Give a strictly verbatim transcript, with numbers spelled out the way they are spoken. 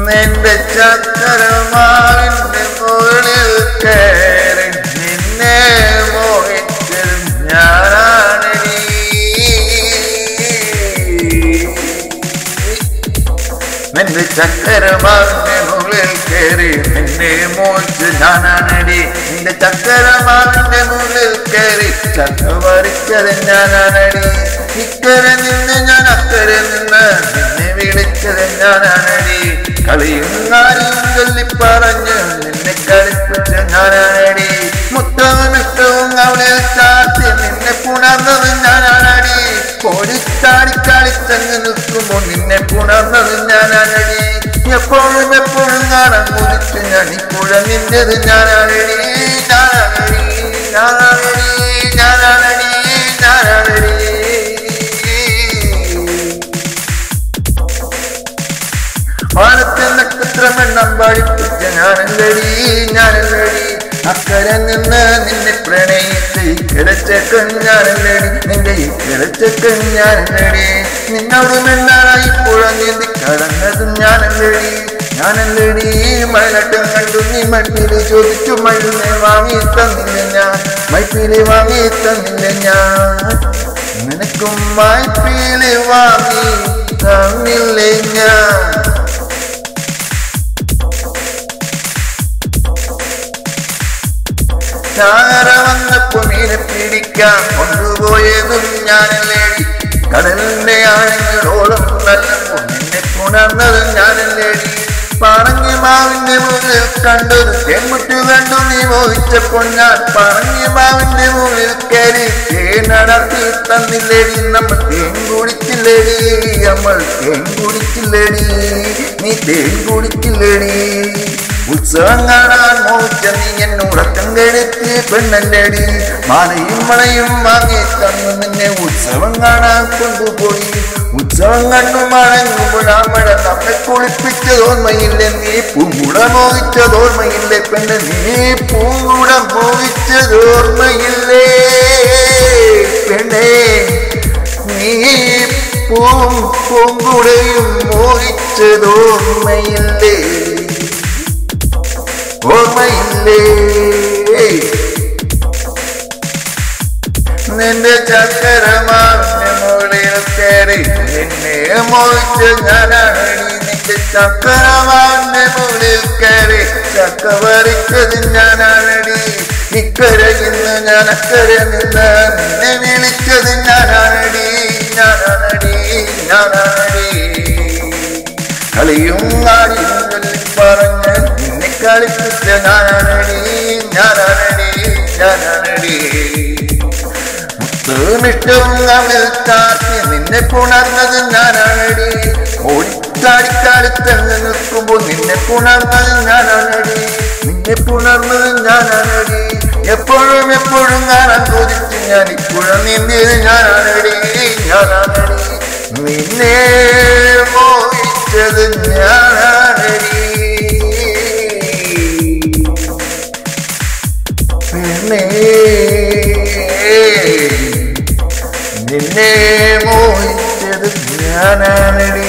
നിന്റെ ചക്കരമാവിന്റെ മുകളിൽ കയറി നിന്നെ മോഹിച്ചത് ഞാനാണടി. നിന്റെ ചക്കരമാവിന്റെ മുകളിൽ കയറി നിന്നെ മോഹിച്ച് ഞാനാണടി. നിന്റെ ചക്കരമാവിന്റെ മുകളിൽ കയറി ചക്ക പറിച്ചത് ഞാനാണടി. ഇക്കരെ നിന്ന് ഞാൻ അക്കരെ നിന്ന് നിന്നെ വിളിച്ചത് ഞാനാണടി. കളിയും കാര്യം ചൊല്ലി പറഞ്ഞ് നിന്നെ കളിപ്പിച്ച ഞാനാണടി. മുത്തവും ഇഷ്ടവും അവളെ ചാത്തി നിന്നെ പുണർന്നത് ഞാനാണടി. കോടിച്ചാടി കളിച്ചങ്ങ് നിൽക്കുമ്പോൾ നിന്നെ പുണർന്നത് ഞാനാണടി. എപ്പോഴും എപ്പോഴും കാണാൻ കുതിച്ച് ഞാൻ ഇപ്പോഴ നിന്നത് ഞാനാണടി. ഞാനാണടി ഞാനാണടി ഞാനാണടി ഞാനാണടി. വാനത്തെ നക്ഷത്രമെണ്ണം പഠിപ്പിച്ച ഞാനല്ലടി ഞാനല്ലടി. അക്കരെ നിന്ന് നിന്നെ പ്രണയിച്ച് കിടച്ചക്കൻ ഞാനല്ലടി. നിന്റെ ഈ കിടച്ചക്കൻ ഞാനല്ലടി. നിന്നോട് മിണ്ടാനായി പുഴ നീന്തി കടന്നതും ഞാനല്ലടി ഞാനല്ലടി. മഴനട്ടം കണ്ടു നീ മട്ടില് ചോദിച്ചു മണ്ണിനെ വാങ്ങി തന്നില്ല ഞാൻ. മൈപ്പില് വാങ്ങി തന്നില്ല ഞാൻ. നിനക്കും മൈപ്പില് വാങ്ങി തന്നില്ലേ ഞാൻ. ചാര വന്നപ്പോ മീനെ പിടിക്കാൻ കൊണ്ടുപോയതും ഞാനല്ലേടി. കടലിന്റെ ആഴങ്ങളോളം നല്ലപ്പോ നിന്നെ പുണർന്നതും ഞാനല്ലേടി. പറഞ്ഞ മാവിന്റെ മുകളിൽ കണ്ടൊരു തെമ്മുറ്റു കണ്ടു നീ മോഹിച്ചപ്പോൾ ഞാൻ പറഞ്ഞ മാവിന്റെ മുകളിൽ കയറി തേൻ നടത്തി തന്നില്ലേടി. നമ്മൾ തേൻ കുടിച്ചില്ലേടി. നമ്മൾ തേൻ കുടിച്ചില്ലേടി. നീ തേൻ കുടിച്ചില്ലേടി. ഉത്സവം കാണാൻ മോഹിച്ച നീ എന്നോടക്കം കെടുത്തി പെണ്ണല്ലേടി. മാലയും മഴയും വാങ്ങി തന്നു നിന്നെ ഉത്സവം കാണാൻ കൊണ്ടുപോയി. ഉത്സവം കണ്ടു മടങ്ങുമ്പോൾ ആ മഴ നമ്മെ കുളിപ്പിച്ചത് ഓർമ്മയില്ലേ. നീ പൂങ്കുട മോഹിച്ചത് ഓർമ്മയില്ലേ പെണ്ണ്. നീ പൂങ്കുട മോഹിച്ചത് ഓർമ്മയില്ലേ പെണ്ണേ. നീ പൂവും പൂങ്കുടയും മോഹിച്ചത് ഓർമ്മയില്ലേ ഓർമ്മയില്ലേ. നിന്റെ ചക്കരമാവിന്റെ മുകളിൽ കയറി നിന്നെ മോഹിച്ച ഞാനാണടി. നിന്റെ ചക്കരമാവിന്റെ മുകളിൽ കയറി ചക്ക പറിച്ചത് ഞാനാണടി. ഇക്കരെ നിന്ന് ഞാൻ അക്കരെ നിന്ന് നിന്നെ വിളിച്ചത് ഞാനാണടി ഞാനാണടി ഞാനാണടി. കളിയും കാര്യം ചൊല്ലി പറഞ്ഞ് നിന്നെ കളിപ്പിച്ച ഞാനാണടി ഞാനാണടി ഞാനാണടി. മുത്തമിഷ്ടവും അവളിൽ ചാത്തി നിന്നെ പുണർന്നത് ഞാനാണടി. ഓടിച്ചാടിക്കാടിത്തങ്ങ് നിൽക്കുമ്പോൾ നിന്നെ പുണർന്നത് ഞാനാണടി. നിന്നെ പുണർന്നത് ഞാനാണടി. എപ്പോഴും എപ്പോഴും കാണാൻ ചോദിച്ചു ഞാൻ ഇപ്പോഴും നിന്നത് ഞാനാണടി ഞാനാണടി. നിന്നെ മോഹിച്ചത് ഞാനാണടി പെണ്ണേ. നിന്നെ മോഹിച്ചത് ഞാനാണടി.